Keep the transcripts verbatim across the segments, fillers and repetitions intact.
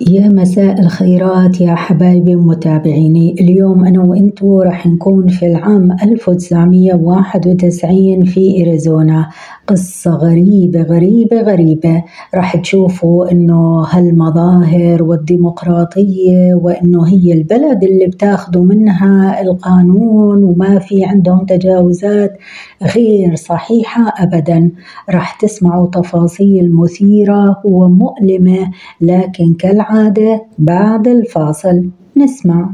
يا مساء الخيرات يا حبايبي ومتابعيني. اليوم أنا وإنتو راح نكون في العام ألف وتسعمية وواحد وتسعين في إريزونا. قصة غريبة غريبة غريبة. راح تشوفوا إنه هالمظاهر والديمقراطية وإنه هي البلد اللي بتاخدوا منها القانون وما في عندهم تجاوزات غير صحيحة أبداً. راح تسمعوا تفاصيل مثيرة ومؤلمة، لكن كالعادة بعد الفاصل نسمع.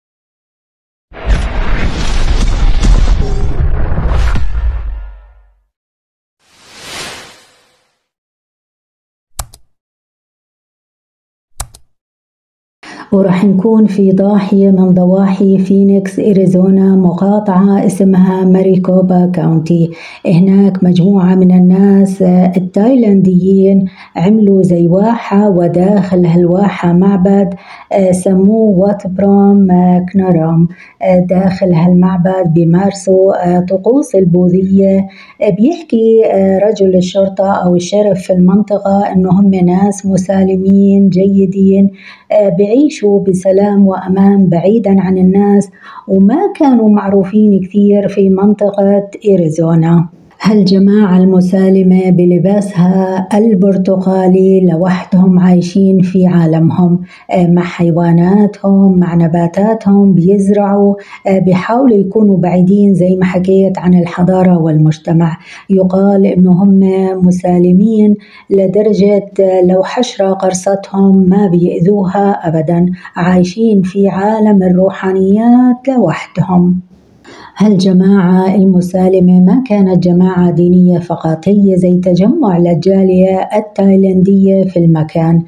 وراح نكون في ضاحية من ضواحي فينيكس إريزونا، مقاطعة اسمها ماريكوبا كاونتي. هناك مجموعة من الناس التايلانديين عملوا زي واحة، وداخل هالواحة معبد سموه وات بروم كنارام. داخل هالمعبد بيمارسوا طقوس البوذية. بيحكي رجل الشرطة أو الشرف في المنطقة إنه هم ناس مسالمين جيدين، بعيشوا بسلام وأمان بعيداً عن الناس، وما كانوا معروفين كثير في منطقة إريزونا. هالجماعة المسالمة بلباسها البرتقالي لوحدهم عايشين في عالمهم، مع حيواناتهم مع نباتاتهم، بيزرعوا، بيحاولوا يكونوا بعيدين زي ما حكيت عن الحضارة والمجتمع. يقال إنه هم مسالمين لدرجة لو حشرة قرصتهم ما بيأذوها أبداً، عايشين في عالم الروحانيات لوحدهم. هالجماعة المسالمة ما كانت جماعة دينية فقط، هي زي تجمع للجالية التايلاندية في المكان.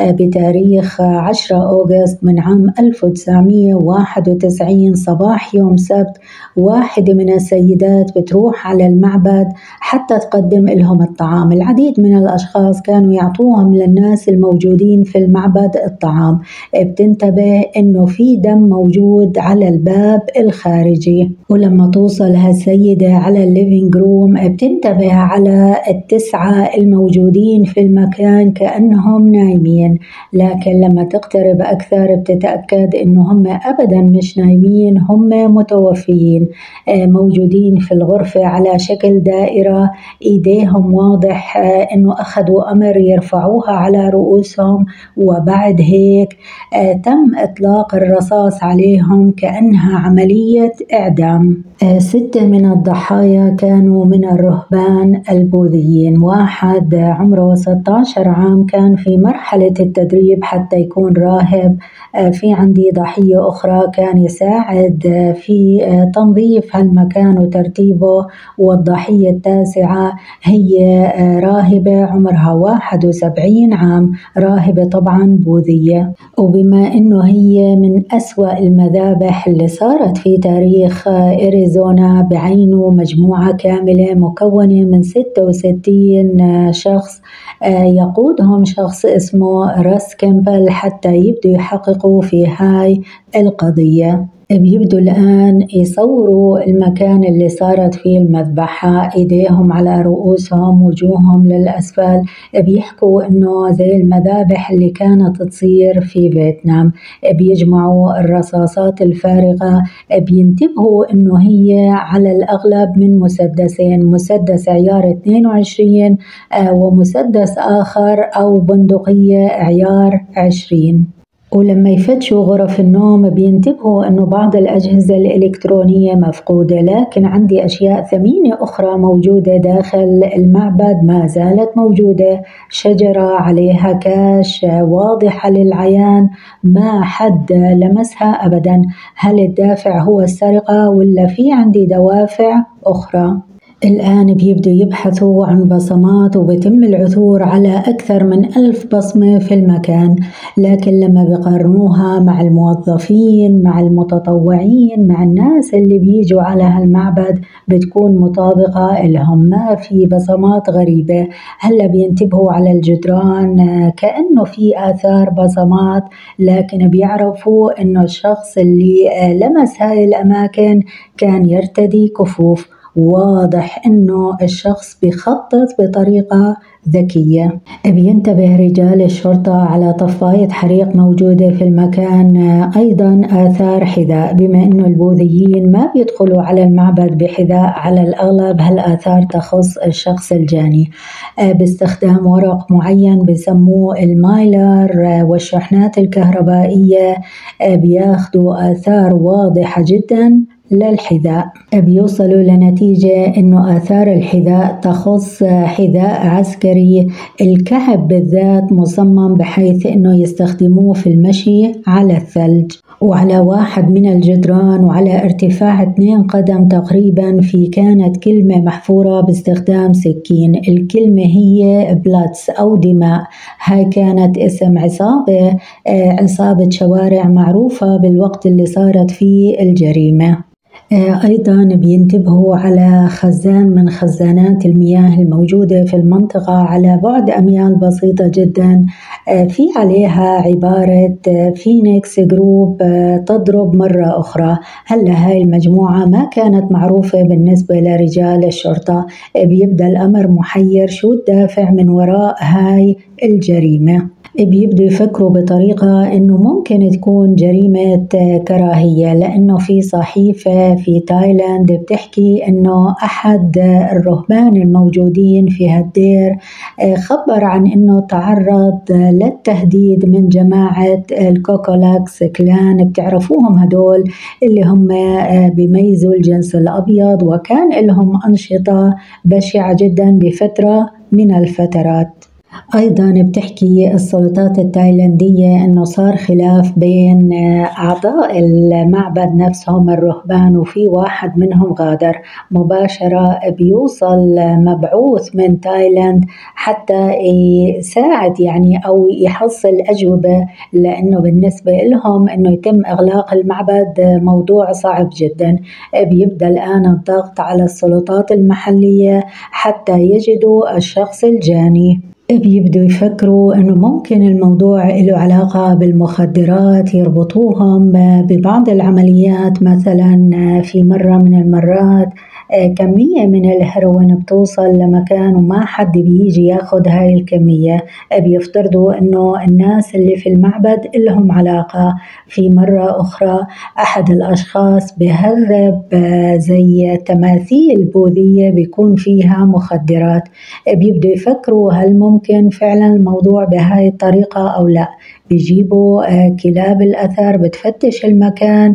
بتاريخ عشرة أغسطس من عام ألف وتسعمية وواحد وتسعين صباح يوم سبت، واحدة من السيدات بتروح على المعبد حتى تقدم لهم الطعام. العديد من الأشخاص كانوا يعطوهم للناس الموجودين في المعبد الطعام. بتنتبه إنه في دم موجود على الباب الخارجي، ولما توصل هالسيدة على الليفينج روم بتنتبه على التسعة الموجودين في المكان كأنهم نايمين، لكن لما تقترب أكثر بتتأكد إنه هم أبداً مش نايمين، هم متوفيين، موجودين في الغرفة على شكل دائرة. إيديهم واضح إنه أخذوا أمر يرفعوها على رؤوسهم، وبعد هيك تم إطلاق الرصاص عليهم كأنها عملية إعدام. ستة من الضحايا كانوا من الرهبان البوذيين. واحد عمره ستة عشر عام كان في مرحلة التدريب حتى يكون راهب. في عندي ضحية أخرى كان يساعد في تنظيف هالمكان وترتيبه، والضحية التاسعة هي راهبة عمرها واحد وسبعين عام، راهبة طبعا بوذية. وبما إنه هي من أسوأ المذابح اللي صارت في تاريخ إريزونا بعينه، مجموعة كاملة مكونة من ستة وستين شخص يقودهم شخص اسمه راس كامبل حتى يبدوا يحققوا في هاي القضية. بيبدوا الآن يصوروا المكان اللي صارت فيه المذبحة، إيديهم على رؤوسهم، وجوههم للأسفل. بيحكوا إنه زي المذابح اللي كانت تصير في فيتنام. بيجمعوا الرصاصات الفارغة، بينتبهوا إنه هي على الأغلب من مسدسين، مسدس عيار اثنين وعشرين ومسدس آخر أو بندقية عيار عشرين. ولما يفتشوا غرف النوم بينتبهوا أنه بعض الأجهزة الإلكترونية مفقودة، لكن عندي أشياء ثمينة أخرى موجودة داخل المعبد ما زالت موجودة. شجرة عليها كاش واضحة للعيان، ما حد لمسها أبدا. هل الدافع هو السرقة ولا في عندي دوافع أخرى؟ الآن بيبدوا يبحثوا عن بصمات، وبيتم العثور على أكثر من ألف بصمة في المكان، لكن لما بيقارنوها مع الموظفين مع المتطوعين مع الناس اللي بيجوا على هالمعبد بتكون مطابقة لهم، ما في بصمات غريبة. هلا بينتبهوا على الجدران كأنه في آثار بصمات، لكن بيعرفوا إنه الشخص اللي لمس هاي الأماكن كان يرتدي كفوف. واضح أنه الشخص بيخطط بطريقة ذكية. بينتبه رجال الشرطة على طفاية حريق موجودة في المكان، أيضا آثار حذاء، بما أنه البوذيين ما بيدخلوا على المعبد بحذاء على الأغلب، هالآثار تخص الشخص الجاني. باستخدام ورق معين بسموه المايلر والشحنات الكهربائية بياخدوا آثار واضحة جدا للحذاء. بيوصلوا لنتيجة أنه آثار الحذاء تخص حذاء عسكري، الكعب بالذات مصمم بحيث أنه يستخدموه في المشي على الثلج، وعلى واحد من الجدران وعلى ارتفاع اثنين قدم تقريبا في كانت كلمة محفورة باستخدام سكين. الكلمة هي بلاتس أو دماء. هاي كانت اسم عصابة عصابة شوارع معروفة بالوقت اللي صارت فيه الجريمة. أيضا بينتبهوا على خزان من خزانات المياه الموجودة في المنطقة على بعد أميال بسيطة جدا، في عليها عبارة فينيكس جروب تضرب مرة أخرى. هلا هاي المجموعة ما كانت معروفة بالنسبة لرجال الشرطة. بيبدأ الأمر محير، شو الدافع من وراء هاي الجريمة؟ بيبدوا يفكروا بطريقة إنه ممكن تكون جريمة كراهية، لأنه في صحيفة في تايلاند بتحكي إنه أحد الرهبان الموجودين في هالدير خبر عن إنه تعرض للتهديد من جماعة الكوكولاكس كلان. بتعرفوهم هدول اللي هم بيميزوا الجنس الأبيض، وكان لهم أنشطة بشعة جدا بفترة من الفترات. أيضا بتحكي السلطات التايلاندية أنه صار خلاف بين أعضاء المعبد نفسهم الرهبان، وفي واحد منهم غادر مباشرة. بيوصل مبعوث من تايلاند حتى يساعد يعني أو يحصل أجوبة، لأنه بالنسبة لهم أنه يتم إغلاق المعبد موضوع صعب جدا. بيبدأ الآن الضغط على السلطات المحلية حتى يجدوا الشخص الجاني. بيبدوا يفكروا أنه ممكن الموضوع له علاقة بالمخدرات، يربطوهم ببعض العمليات. مثلا في مرة من المرات كمية من الهيروين بتوصل لمكان وما حد بيجي ياخد هاي الكمية، بيفترضوا أنه الناس اللي في المعبد لهم علاقة. في مرة أخرى أحد الأشخاص بهرب زي تماثيل بوذية بيكون فيها مخدرات. بيبدوا يفكروا هل ممكن فعلا الموضوع بهاي الطريقة أو لا. بيجيبوا كلاب الأثر بتفتش المكان،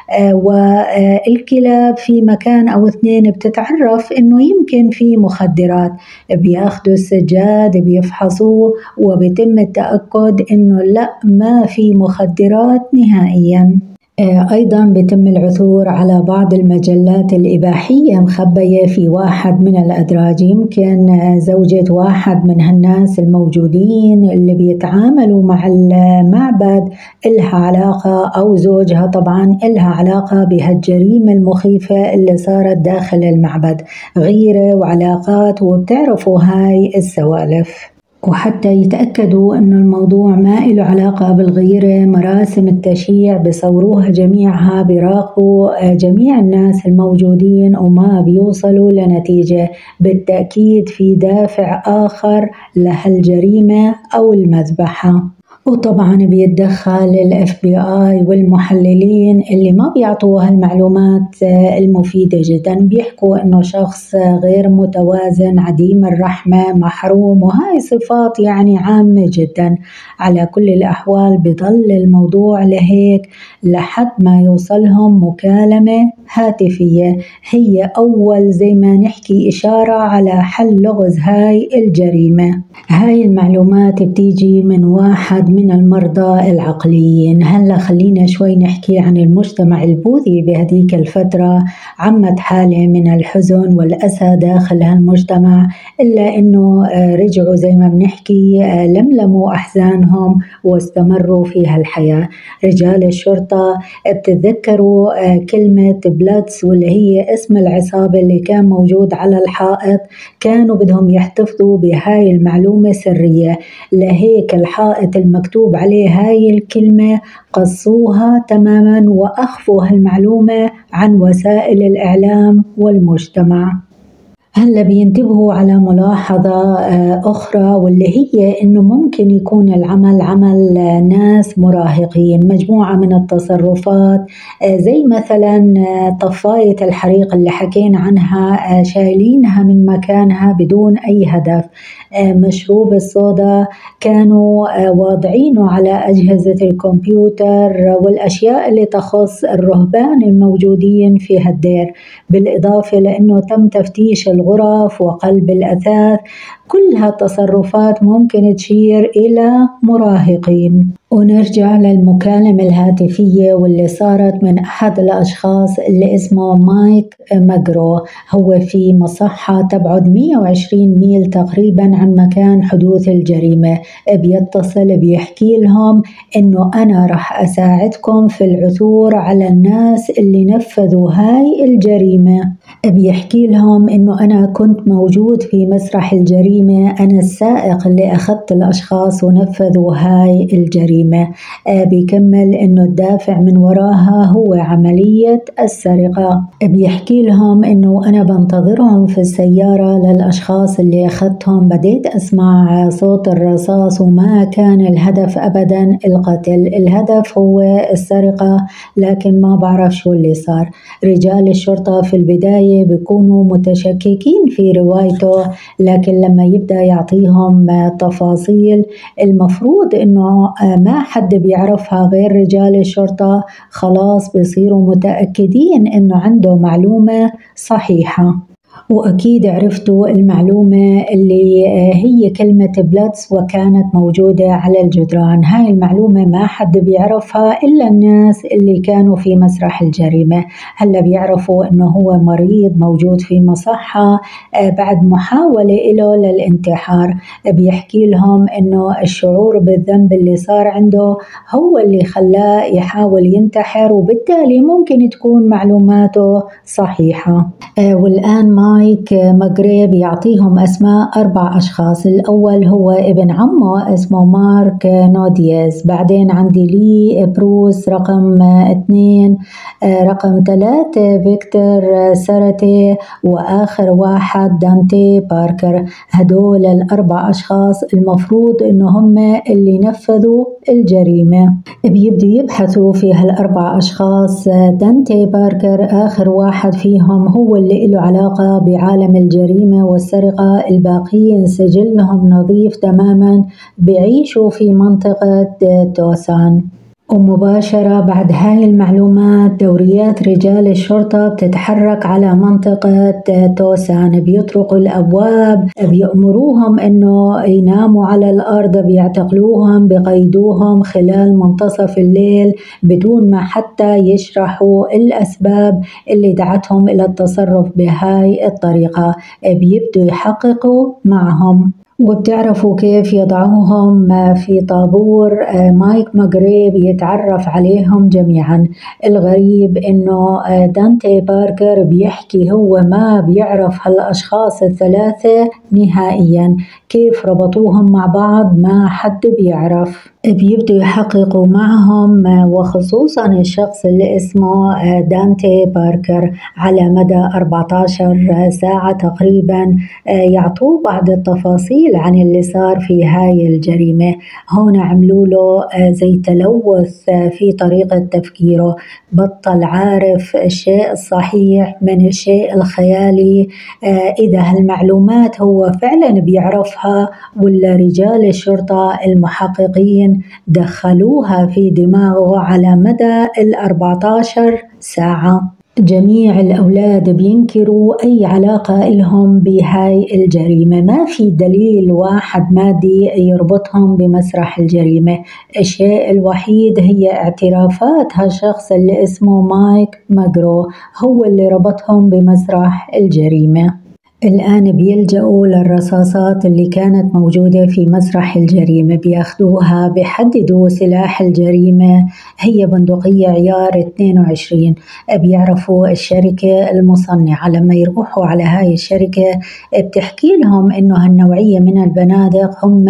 والكلاب في مكان أو اثنين بتتعرف إنه يمكن في مخدرات. بياخدوا السجاد بيفحصوه وبيتم التأكد إنه لا، ما في مخدرات نهائياً. أيضا بيتم العثور على بعض المجلات الإباحية مخبية في واحد من الأدراج. يمكن زوجة واحد من هالناس الموجودين اللي بيتعاملوا مع المعبد إلها علاقة، أو زوجها طبعا إلها علاقة بهالجريمة المخيفة اللي صارت داخل المعبد، غيرة وعلاقات، وبتعرفوا هاي السوالف. وحتى يتأكدوا أن الموضوع ما له علاقة بالغيرة، مراسم التشييع بصوروها جميعها، بيراقبوا جميع الناس الموجودين وما بيوصلوا لنتيجة. بالتأكيد في دافع آخر لهالجريمة أو المذبحة. وطبعا بيتدخل الاف بي اي والمحللين اللي ما بيعطوا هالمعلومات المفيدة جدا، بيحكوا انه شخص غير متوازن، عديم الرحمة، محروم، وهاي صفات يعني عامة جدا. على كل الأحوال بيضل الموضوع لهيك لحد ما يوصلهم مكالمة هاتفية، هي أول زي ما نحكي إشارة على حل لغز هاي الجريمة. هاي المعلومات بتيجي من واحد من المرضى العقليين. هلا خلينا شوي نحكي عن المجتمع البوذي بهديك الفترة. عمت حالة من الحزن والأسى داخل هالمجتمع، إلا إنه رجعوا زي ما بنحكي لملموا أحزانهم واستمروا في هالحياة. رجال الشرطة بتتذكروا كلمة بلاتس واللي هي اسم العصابة اللي كان موجود على الحائط، كانوا بدهم يحتفظوا بهاي المعلومة سرية، لهيك الحائط المكتوب مكتوب عليه هاي الكلمة قصوها تماما وأخفوا هالمعلومة عن وسائل الإعلام والمجتمع. هلا بينتبهوا على ملاحظة أخرى واللي هي إنه ممكن يكون العمل عمل ناس مراهقين، مجموعة من التصرفات زي مثلا طفاية الحريق اللي حكينا عنها شايلينها من مكانها بدون أي هدف، مشروب الصودا كانوا واضعينه على أجهزة الكمبيوتر والأشياء اللي تخص الرهبان الموجودين في هالدير، بالإضافة لأنه تم تفتيش الغرف وقلب الأثاث. كلها تصرفات ممكن تشير إلى مراهقين. ونرجع للمكالمة الهاتفية واللي صارت من أحد الأشخاص اللي اسمه مايك ماجرو، هو في مصحة تبعد مئة وعشرين ميل تقريبا عن مكان حدوث الجريمة. بيتصل بيحكي لهم إنه أنا رح أساعدكم في العثور على الناس اللي نفذوا هاي الجريمة. بيحكي لهم إنه أنا كنت موجود في مسرح الجريمة، أنا السائق اللي أخذت الأشخاص ونفذوا هاي الجريمة. آه بيكمل إنه الدافع من وراها هو عملية السرقة. بيحكي لهم إنه أنا بنتظرهم في السيارة للأشخاص اللي أخذتهم، بديت أسمع صوت الرصاص وما كان الهدف أبدا القتل، الهدف هو السرقة، لكن ما بعرف شو اللي صار. رجال الشرطة في البداية بيكونوا متشككين في روايته، لكن لما يبدأ يعطيهم تفاصيل المفروض إنه ما حد بيعرفها غير رجال الشرطة، خلاص بيصيروا متأكدين إنه عنده معلومة صحيحة. وأكيد عرفتوا المعلومة اللي هي كلمة بلاتس وكانت موجودة على الجدران. هاي المعلومة ما حد بيعرفها إلا الناس اللي كانوا في مسرح الجريمة. هلا بيعرفوا إنه هو مريض موجود في مصحة بعد محاولة له للانتحار. بيحكي لهم إنه الشعور بالذنب اللي صار عنده هو اللي خلاه يحاول ينتحر، وبالتالي ممكن تكون معلوماته صحيحة. والآن مايك ماجرو يعطيهم أسماء أربع أشخاص. الأول هو ابن عمه اسمه مارك نوديز، بعدين عندي لي بروس رقم اثنين، رقم ثلاثة فيكتور سارتي، وآخر واحد دانتي باركر. هدول الأربع أشخاص المفروض إنه هم اللي نفذوا الجريمة. بيبدوا يبحثوا في هالأربع أشخاص. دانتي باركر آخر واحد فيهم هو اللي له علاقة بعالم الجريمة والسرقة، الباقيين سجلهم نظيف تماما، بيعيشوا في منطقة توسان. ومباشرة بعد هاي المعلومات دوريات رجال الشرطة بتتحرك على منطقة توسان، بيطرقوا الأبواب، بيأمروهم إنه يناموا على الأرض، بيعتقلوهم، بيقيدوهم خلال منتصف الليل بدون ما حتى يشرحوا الأسباب اللي دعتهم إلى التصرف بهاي الطريقة. بيبدوا يحققوا معهم، وبتعرفوا كيف يضعوهم في طابور. مايك ماجرو بيتعرف عليهم جميعا. الغريب إنه دانتي باركر بيحكي هو ما بيعرف هالأشخاص الثلاثة نهائيا، كيف ربطوهم مع بعض ما حد بيعرف. بيبدوا يحققوا معهم وخصوصا الشخص اللي اسمه دانتي باركر على مدى أربعة عشر ساعة تقريبا، يعطوه بعض التفاصيل عن اللي صار في هاي الجريمة. هون عملوا له زي تلوث في طريقة تفكيره، بطل عارف الشيء الصحيح من الشيء الخيالي، إذا هالمعلومات هو فعلا بيعرفها ولا رجال الشرطة المحققين دخلوها في دماغه على مدى الأربعة عشر ساعة. جميع الأولاد بينكروا أي علاقة لهم بهاي الجريمة، ما في دليل واحد مادي يربطهم بمسرح الجريمة. الشيء الوحيد هي اعترافات هالشخص اللي اسمه مايك ماجرو، هو اللي ربطهم بمسرح الجريمة. الآن بيلجأوا للرصاصات اللي كانت موجودة في مسرح الجريمة، بياخدوها بيحددوا سلاح الجريمة هي بندقية عيار اثنين وعشرين. بيعرفوا الشركة المصنعة، لما يروحوا على هاي الشركة بتحكي لهم إنه هالنوعية من البنادق هم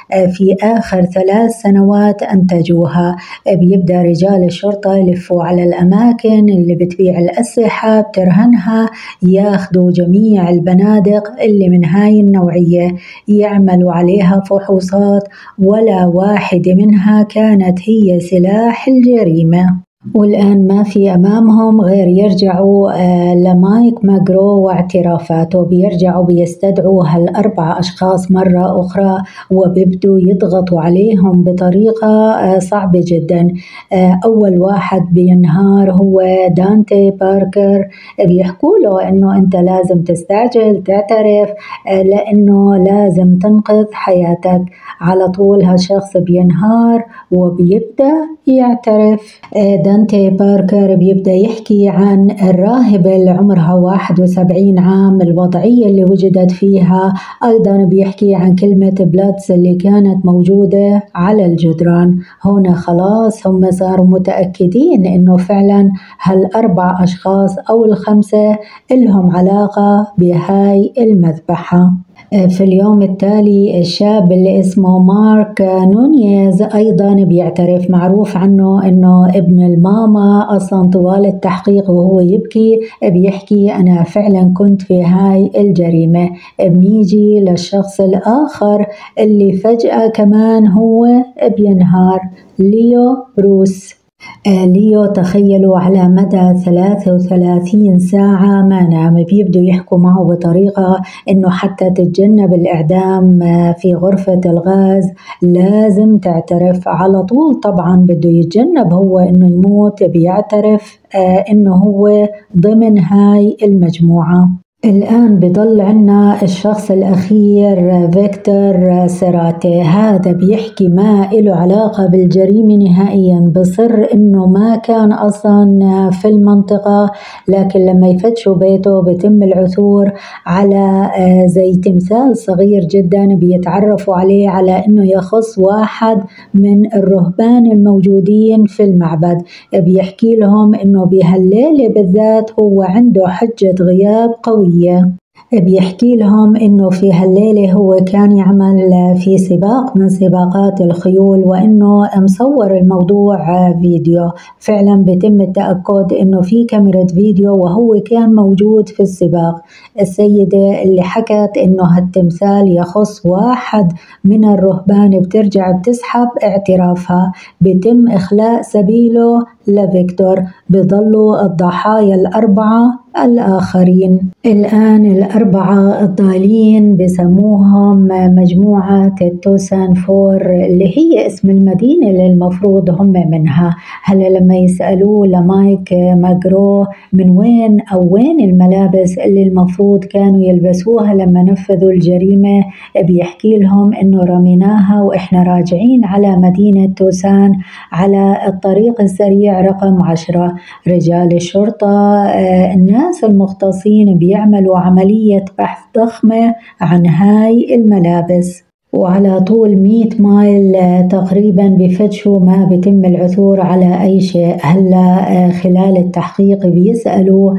في آخر ثلاث سنوات أنتجوها. بيبدأ رجال الشرطة يلفوا على الأماكن اللي بتبيع الأسلحة بترهنها، ياخدوا جميع البنادق اللي من هاي النوعية، يعملوا عليها فحوصات، ولا واحدة منها كانت هي سلاح الجريمة. والآن ما في أمامهم غير يرجعوا آه لمايك ماغرو واعترافاته. بيرجعوا بيستدعوا هالأربع أشخاص مرة أخرى وبيبدوا يضغطوا عليهم بطريقة آه صعبة جدا. آه أول واحد بينهار هو دانتي باركر، بيحكوا له إنه أنت لازم تستعجل تعترف آه لأنه لازم تنقذ حياتك. على طول هالشخص بينهار وبيبدأ يعترف. آه دانتي باركر بيبدأ يحكي عن الراهبة اللي عمرها واحد وسبعين عام، الوضعية اللي وجدت فيها. أيضا بيحكي عن كلمة بلاتس اللي كانت موجودة على الجدران. هنا خلاص هم صاروا متأكدين إنه فعلا هالأربع أشخاص أو الخمسة إلهم علاقة بهاي المذبحة. في اليوم التالي الشاب اللي اسمه مارك نونيز أيضا بيعترف. معروف عنه أنه ابن الماما. أصلا طوال التحقيق وهو يبكي بيحكي أنا فعلا كنت في هاي الجريمة. بنيجي للشخص الآخر اللي فجأة كمان هو بينهار، ليو بروس. آه ليو تخيلوا على مدى ثلاثة وثلاثين ساعة ما نام. بيبدوا يحكوا معه بطريقة إنه حتى تتجنب الإعدام آه في غرفة الغاز لازم تعترف على طول. طبعا بده يتجنب هو إنه يموت، بيعترف آه إنه هو ضمن هاي المجموعة. الآن بضل عنا الشخص الأخير فيكتور سيراتي. هذا بيحكي ما إله علاقة بالجريمة نهائيا، بصر إنه ما كان أصلا في المنطقة، لكن لما يفتشوا بيته بيتم العثور على زي تمثال صغير جدا بيتعرفوا عليه على إنه يخص واحد من الرهبان الموجودين في المعبد. بيحكي لهم إنه بهالليلة بالذات هو عنده حجة غياب قوية. بيحكي لهم إنه في هالليلة هو كان يعمل في سباق من سباقات الخيول، وإنه مصور الموضوع فيديو. فعلا بيتم التأكد إنه في كاميرا فيديو وهو كان موجود في السباق. السيدة اللي حكت إنه هالتمثال يخص واحد من الرهبان بترجع بتسحب اعترافها، بيتم إخلاء سبيله لفيكتور. بيضلوا الضحايا الأربعة الآخرين. الآن الأربعة الضالين بسموهم مجموعة التوسان فور اللي هي اسم المدينة اللي المفروض هم منها. هلا لما يسألوه لمايك ماغرو من وين أو وين الملابس اللي المفروض كانوا يلبسوها لما نفذوا الجريمة، بيحكي لهم إنه رميناها وإحنا راجعين على مدينة توسان على الطريق السريع رقم عشرة. رجال الشرطة آه الناس المختصين بيعملوا عملية بحث ضخمة عن هاي الملابس، وعلى طول مئة مايل تقريبا بفتشوا ما بيتم العثور على أي شيء. هلا خلال التحقيق بيسألوا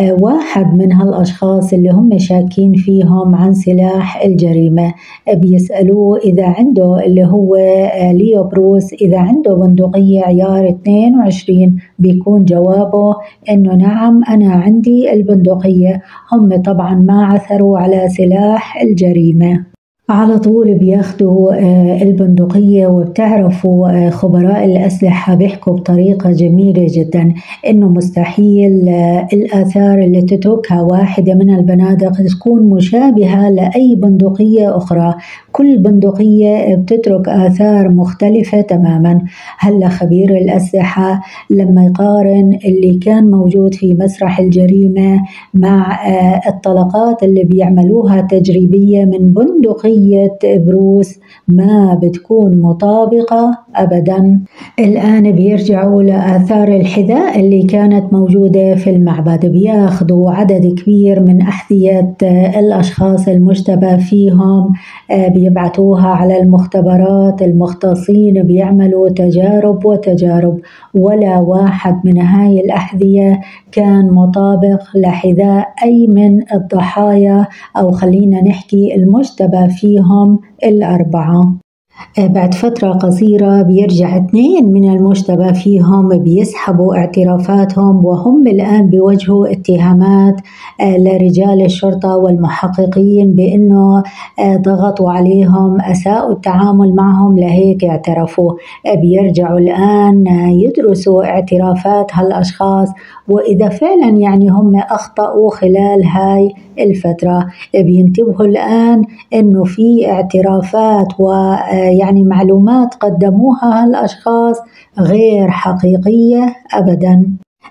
واحد من هالأشخاص اللي هم شاكين فيهم عن سلاح الجريمة، بيسألوه إذا عنده اللي هو ليو بروس إذا عنده بندقية عيار اثنين وعشرين. بيكون جوابه إنه نعم أنا عندي البندقية. هم طبعا ما عثروا على سلاح الجريمة. على طول بياخدوا البندقية. وبتعرفوا خبراء الأسلحة بيحكوا بطريقة جميلة جدا إنه مستحيل الآثار اللي تتركها واحدة من البنادق تكون مشابهة لأي بندقية أخرى. كل بندقية بتترك آثار مختلفة تماما. هلا خبير الأسلحة لما يقارن اللي كان موجود في مسرح الجريمة مع الطلقات اللي بيعملوها تجريبية من بندقية شخصية بروس ما بتكون مطابقة أبدا. الآن بيرجعوا لآثار الحذاء اللي كانت موجودة في المعبد، بياخدوا عدد كبير من أحذية الأشخاص المشتبه فيهم، بيبعتوها على المختبرات، المختصين بيعملوا تجارب وتجارب، ولا واحد من هاي الأحذية كان مطابق لحذاء أي من الضحايا، أو خلينا نحكي المشتبه فيهم الأربعة. بعد فترة قصيرة بيرجع اثنين من المشتبه فيهم بيسحبوا اعترافاتهم، وهم الآن بيوجهوا اتهامات لرجال الشرطة والمحققين بأنه ضغطوا عليهم، أساءوا التعامل معهم، لهيك اعترفوا. بيرجعوا الآن يدرسوا اعترافات هالأشخاص، وإذا فعلا يعني هم أخطأوا خلال هاي الفترة، بينتبهوا الآن أنه في اعترافات ويعني معلومات قدموها هالأشخاص غير حقيقية أبدا.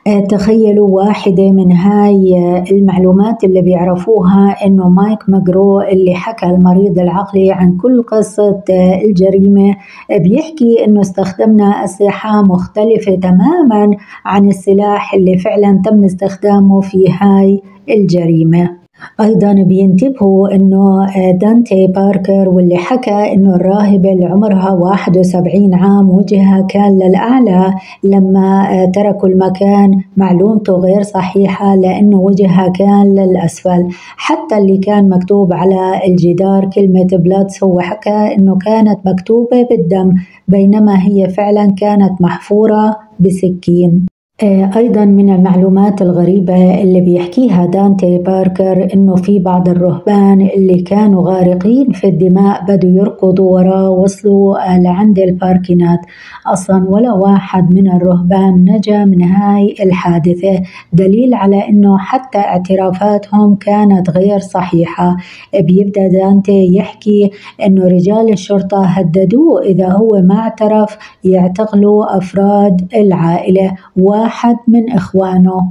تخيلوا واحدة من هاي المعلومات اللي بيعرفوها أنه مايك ماجرو اللي حكى المريض العقلي عن كل قصة الجريمة، بيحكي أنه استخدمنا أسلحة مختلفة تماما عن السلاح اللي فعلا تم استخدامه في هاي الجريمة. أيضا بينتبهوا أنه دانتي باركر واللي حكى أنه الراهبة اللي عمرها واحد وسبعين عام وجهها كان للأعلى لما تركوا المكان، معلومته غير صحيحة لأنه وجهها كان للأسفل. حتى اللي كان مكتوب على الجدار كلمة بلاتس هو حكى أنه كانت مكتوبة بالدم، بينما هي فعلا كانت محفورة بسكين. أيضا من المعلومات الغريبة اللي بيحكيها دانتي باركر إنه في بعض الرهبان اللي كانوا غارقين في الدماء بدوا يركضوا وراه، وصلوا لعند الباركينات، أصلا ولا واحد من الرهبان نجا من هاي الحادثة، دليل على إنه حتى اعترافاتهم كانت غير صحيحة. بيبدأ دانتي يحكي إنه رجال الشرطة هددوه إذا هو ما اعترف يعتقلوا أفراد العائلة، واحد من إخوانه.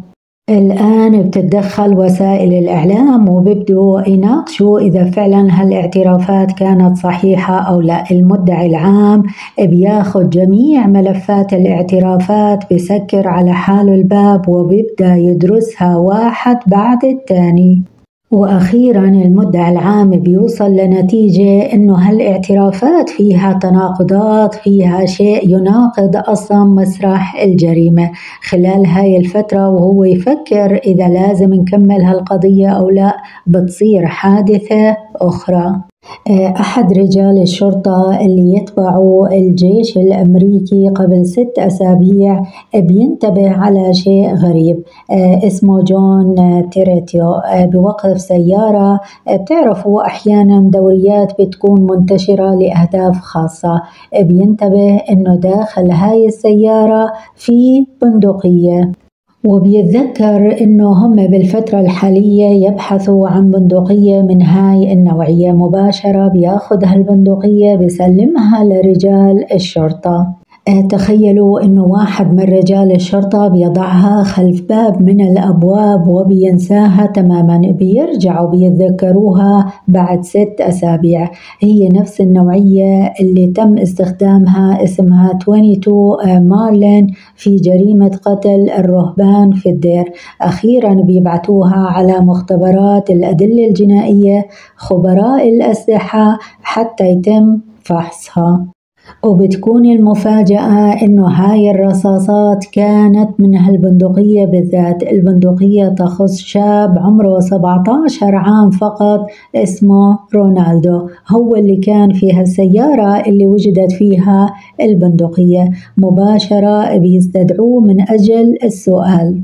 الآن بتتدخل وسائل الإعلام وبيبدوا يناقشوا إذا فعلا هالاعترافات كانت صحيحة أو لا. المدعي العام بياخد جميع ملفات الاعترافات، بيسكر على حاله الباب وبيبدأ يدرسها واحد بعد الثاني. وأخيرا المدعي العام بيوصل لنتيجة إنه هالاعترافات فيها تناقضات، فيها شيء يناقض أصلا مسرح الجريمة. خلال هاي الفترة وهو يفكر إذا لازم نكمل هالقضية أو لا، بتصير حادثة أخرى. أحد رجال الشرطة اللي يتبعوا الجيش الأمريكي قبل ست أسابيع بينتبه على شيء غريب. اسمه جون تيريتيو، بوقف سيارة، بتعرفوا أحيانا دوريات بتكون منتشرة لأهداف خاصة، بينتبه إنه داخل هاي السيارة في بندقية، وبيتذكر إنه هم بالفترة الحالية يبحثوا عن بندقية من هاي النوعية. مباشرة بياخد هالبندقية بيسلمها لرجال الشرطة. تخيلوا إنه واحد من رجال الشرطة بيضعها خلف باب من الأبواب وبينساها تماما، بيرجعوا بيتذكروها بعد ست أسابيع. هي نفس النوعية اللي تم استخدامها، اسمها اثنين وعشرين مارلين في جريمة قتل الرهبان في الدير. أخيرا بيبعتوها على مختبرات الأدلة الجنائية، خبراء الأسلحة، حتى يتم فحصها. وبتكون المفاجأة إنه هاي الرصاصات كانت من هالبندقية بالذات. البندقية تخص شاب عمره سبعة عشر عام فقط، اسمه رونالدو، هو اللي كان في هالسيارة اللي وجدت فيها البندقية. مباشرة بيستدعوه من أجل السؤال،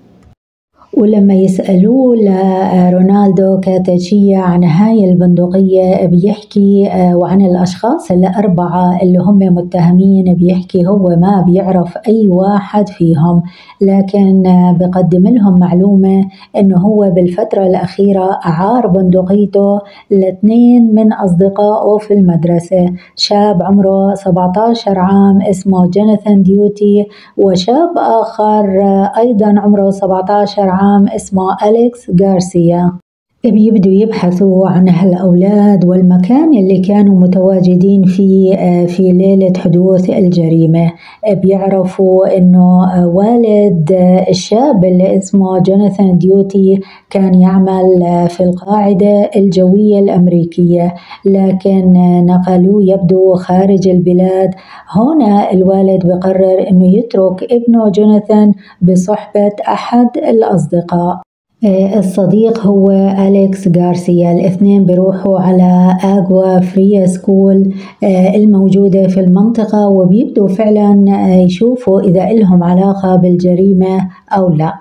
ولما يسألوه لرونالدو كاتشيا عن هاي البندقية بيحكي، وعن الأشخاص الأربعة اللي هم متهمين بيحكي هو ما بيعرف أي واحد فيهم، لكن بقدم لهم معلومة إنه هو بالفترة الأخيرة أعار بندقيته لاثنين من أصدقائه في المدرسة، شاب عمره سبعة عشر عام اسمه جوناثان ديوتي، وشاب آخر أيضا عمره سبعة عشر عام اسمه أليكس غارسيا. بيبدوا يبحثوا عن هالأولاد والمكان اللي كانوا متواجدين فيه في ليلة حدوث الجريمة. بيعرفوا إنه والد الشاب اللي اسمه جوناثان ديوتي كان يعمل في القاعدة الجوية الأمريكية، لكن نقلوه يبدو خارج البلاد. هنا الوالد بقرر إنه يترك ابنه جوناثان بصحبة أحد الأصدقاء. الصديق هو أليكس غارسيا. الاثنين بيروحوا على آغوا فري سكول الموجودة في المنطقة، وبيبدوا فعلا يشوفوا إذا إلهم علاقة بالجريمة أو لا.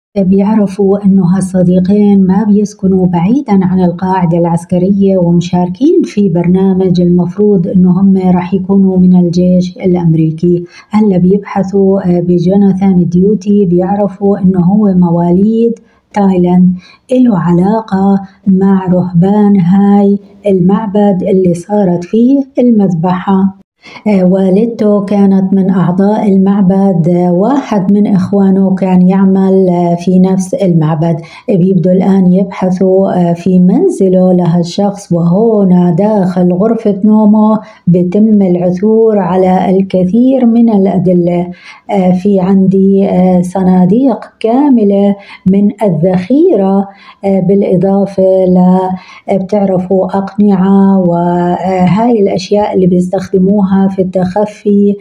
بيعرفوا إنه هالصديقين ما بيسكنوا بعيدا عن القاعدة العسكرية ومشاركين في برنامج المفروض إنه هم راح يكونوا من الجيش الأمريكي. هلا بيبحثوا بجوناثان ديوتي، بيعرفوا إنه هو مواليد تايلاند، إله علاقة مع رهبان هاي المعبد اللي صارت فيه المذبحة. آه والدته كانت من أعضاء المعبد، آه واحد من إخوانه كان يعمل آه في نفس المعبد. بيبدوا الآن يبحثوا آه في منزله لهالشخص، وهنا داخل غرفة نومه بتم العثور على الكثير من الأدلة. آه في عندي آه صناديق كاملة من الذخيرة، آه بالإضافة ل بتعرفوا أقنعة وهاي الأشياء اللي بيستخدموها في التخفي،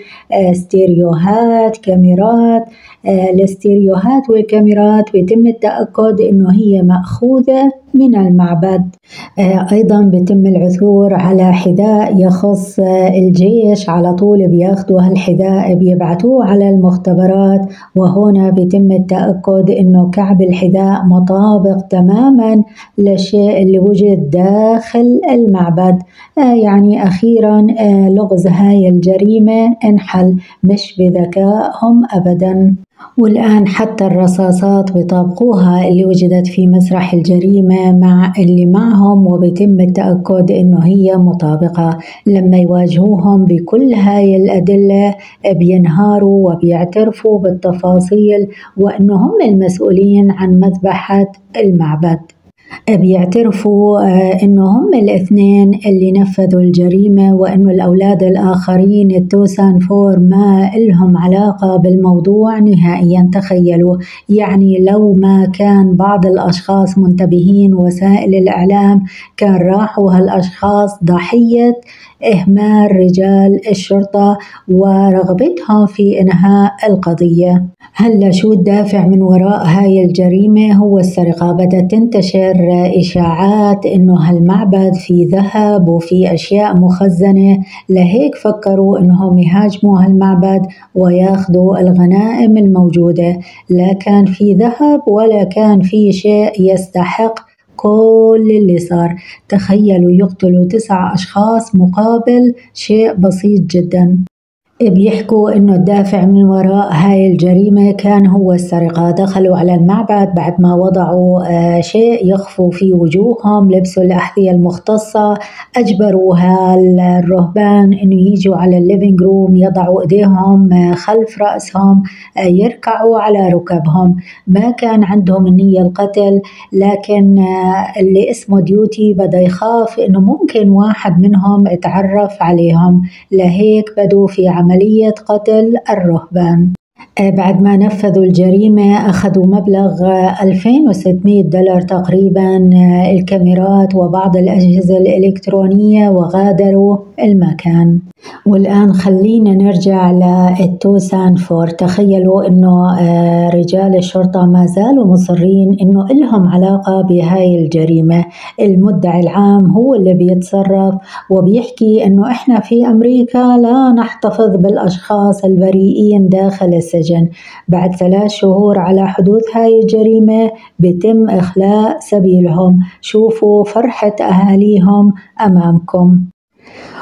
ستيريوهات، كاميرات. الاستيريوهات والكاميرات بيتم التأكد إنه هي مأخوذة من المعبد. أيضا بيتم العثور على حذاء يخص الجيش، على طول بياخدوا هالحذاء بيبعتوه على المختبرات، وهنا بيتم التأكد إنه كعب الحذاء مطابق تماما للشيء اللي وجد داخل المعبد. يعني أخيرا لغز هاي الجريمة انحل، مش بذكائهم أبدا. والآن حتى الرصاصات بيطابقوها اللي وجدت في مسرح الجريمة مع اللي معهم، وبيتم التأكد إنه هي مطابقة. لما يواجهوهم بكل هاي الأدلة بينهاروا وبيعترفوا بالتفاصيل، وإنه هم المسؤولين عن مذبحة المعبد. بيعترفوا إنه هم الاثنين اللي نفذوا الجريمة، وإنه الأولاد الآخرين التوسان فور ما إلهم علاقة بالموضوع نهائيا. تخيلوا، يعني لو ما كان بعض الأشخاص منتبهين وسائل الإعلام كان راحوا هالأشخاص ضحية إهمال رجال الشرطة ورغبتهم في إنهاء القضية. هلا شو الدافع من وراء هاي الجريمة؟ هو السرقة. بدأت تنتشر إشاعات إنه هالمعبد في ذهب وفي أشياء مخزنة، لهيك فكروا إنهم يهاجموا هالمعبد وياخذوا الغنائم الموجودة. لا كان في ذهب ولا كان في شيء يستحق كل اللي صار. تخيلوا يقتلوا تسع أشخاص مقابل شيء بسيط جدا. بيحكوا إنه الدافع من وراء هاي الجريمة كان هو السرقة. دخلوا على المعبد بعد ما وضعوا آه شيء يخفوا في وجوههم، لبسوا الأحذية المختصة، أجبروا هالرهبان إنه يجوا على الليفينج روم، يضعوا إيديهم آه خلف رأسهم، آه يركعوا على ركبهم. ما كان عندهم النية القتل، لكن آه اللي اسمه ديوتي بدأ يخاف إنه ممكن واحد منهم اتعرف عليهم، لهيك بدوا في عمل عملية قتل الرهبان. بعد ما نفذوا الجريمة أخذوا مبلغ ألفين وستمئة دولار تقريبا، الكاميرات وبعض الأجهزة الإلكترونية، وغادروا المكان. والآن خلينا نرجع للتوسان فور. تخيلوا إنه رجال الشرطة ما زالوا مصرين إنه إلهم علاقة بهاي الجريمة. المدعي العام هو اللي بيتصرف وبيحكي إنه إحنا في أمريكا لا نحتفظ بالأشخاص البريئين داخل السجن. بعد ثلاث شهور على حدوث هاي الجريمة بيتم إخلاء سبيلهم. شوفوا فرحة أهاليهم أمامكم.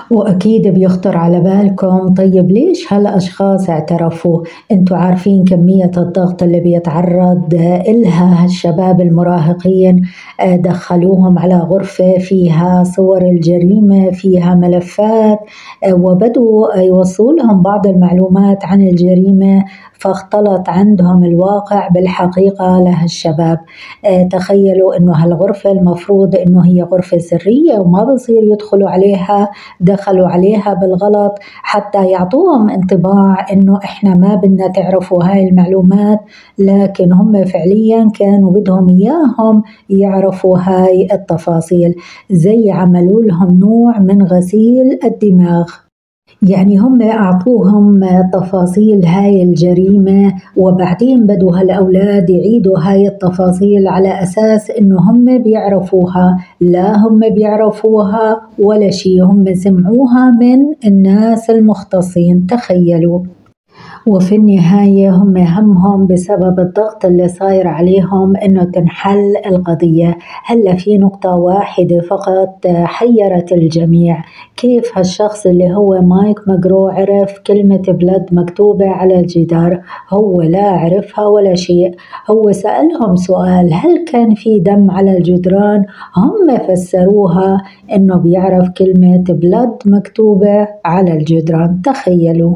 وأكيد بيخطر على بالكم طيب ليش هالأشخاص اعترفوا؟ أنتوا عارفين كمية الضغط اللي بيتعرض إلها هالشباب المراهقين، دخلوهم على غرفة فيها صور الجريمة، فيها ملفات، وبدوا يوصلوا لهم بعض المعلومات عن الجريمة، فاختلط عندهم الواقع بالحقيقة لهالشباب. تخيلوا إنه هالغرفة المفروض إنه هي غرفة سرية وما بصير يدخلوا عليها، دخلوا عليها بالغلط حتى يعطوهم انطباع إنه إحنا ما بدنا تعرفوا هاي المعلومات، لكن هم فعليا كانوا بدهم إياهم يعرفوا هاي التفاصيل، زي عملوا لهم نوع من غسيل الدماغ. يعني هم أعطوهم تفاصيل هاي الجريمة وبعدين بدوا هالأولاد يعيدوا هاي التفاصيل على أساس إنه هم بيعرفوها، لا هم بيعرفوها ولا شي، هم سمعوها من الناس المختصين. تخيلوا. وفي النهاية هم همهم بسبب الضغط اللي صاير عليهم إنه تنحل القضية. هلا في نقطة واحدة فقط حيرت الجميع، كيف هالشخص اللي هو مايك ماجرو عرف كلمة بلد مكتوبة على الجدار؟ هو لا عرفها ولا شيء، هو سألهم سؤال هل كان في دم على الجدران؟ هم فسروها إنه بيعرف كلمة بلد مكتوبة على الجدران. تخيلوا.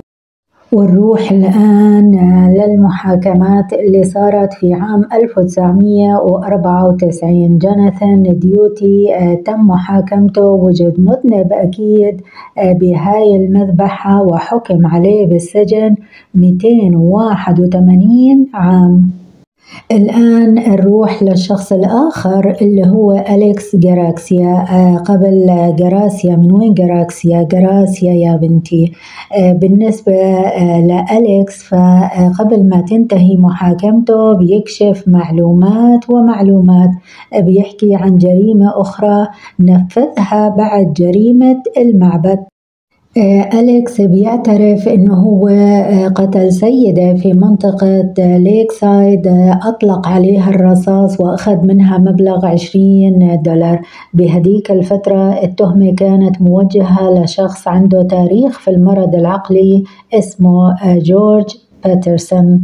ونروح الآن للمحاكمات اللي صارت في عام ألف وتسعمية وأربعة وتسعين. جوناثان ديوتي تم محاكمته، وجد مذنب أكيد بهاي المذبحة وحكم عليه بالسجن مئتين وواحد وثمانين عام. الآن نروح للشخص الآخر اللي هو أليكس جراكسيا. آه قبل جراسيا، من وين جراكسيا؟ جراسيا يا بنتي. آه بالنسبة آه لأليكس، فقبل ما تنتهي محاكمته بيكشف معلومات ومعلومات، بيحكي عن جريمة أخرى نفذها بعد جريمة المعبد. أليكس بيعترف إنه هو قتل سيدة في منطقة ليك سايد، أطلق عليها الرصاص وأخذ منها مبلغ عشرين دولار. بهديك الفترة التهمة كانت موجهة لشخص عنده تاريخ في المرض العقلي اسمه جورج باترسون.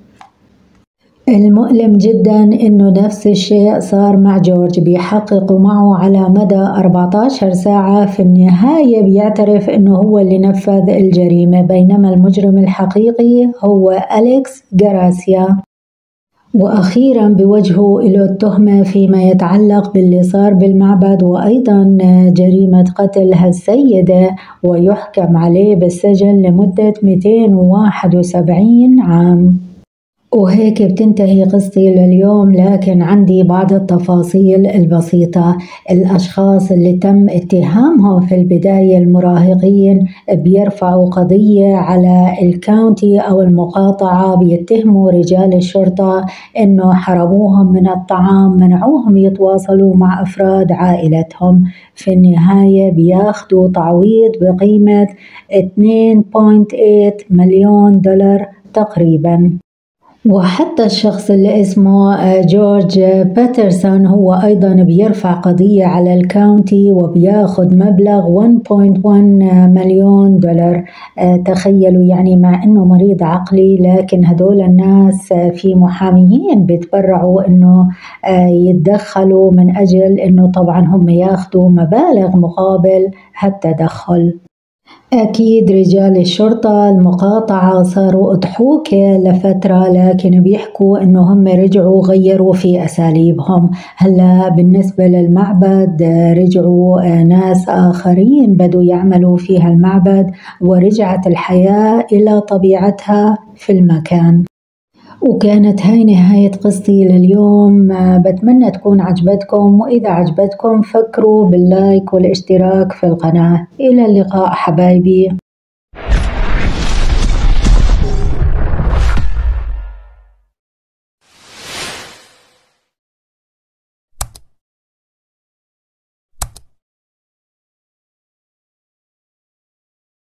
المؤلم جدا إنه نفس الشيء صار مع جورج، بيحققوا معه على مدى أربعة عشر ساعة، في النهاية بيعترف إنه هو اللي نفذ الجريمة، بينما المجرم الحقيقي هو أليكس جراسيا. وأخيرا بوجهوا له التهمة فيما يتعلق باللي صار بالمعبد، وأيضا جريمة قتل هالسيدة، ويحكم عليه بالسجن لمدة مئتين وواحد وسبعين عام. وهيك بتنتهي قصتي لليوم، لكن عندي بعض التفاصيل البسيطة. الأشخاص اللي تم اتهامهم في البداية المراهقين بيرفعوا قضية على الكاونتي أو المقاطعة، بيتهموا رجال الشرطة إنه حرموهم من الطعام، منعوهم يتواصلوا مع أفراد عائلتهم. في النهاية بياخدوا تعويض بقيمة اثنين فاصلة ثمانية مليون دولار تقريباً. وحتى الشخص اللي اسمه جورج باترسون هو أيضا بيرفع قضية على الكاونتي وبياخد مبلغ واحد فاصلة واحد مليون دولار. تخيلوا، يعني مع أنه مريض عقلي، لكن هدول الناس في محاميين بيتبرعوا أنه يتدخلوا من أجل أنه طبعا هم ياخدوا مبالغ مقابل هالتدخل. أكيد رجال الشرطة المقاطعة صاروا أضحوكة لفترة، لكن بيحكوا إنه هم رجعوا غيروا في أساليبهم. هلا بالنسبة للمعبد رجعوا ناس آخرين بدوا يعملوا في هالمعبد، ورجعت الحياة إلى طبيعتها في المكان. وكانت هاي نهاية قصتي لليوم، بتمنى تكون عجبتكم، وإذا عجبتكم فكروا باللايك والاشتراك في القناة. إلى اللقاء حبايبي.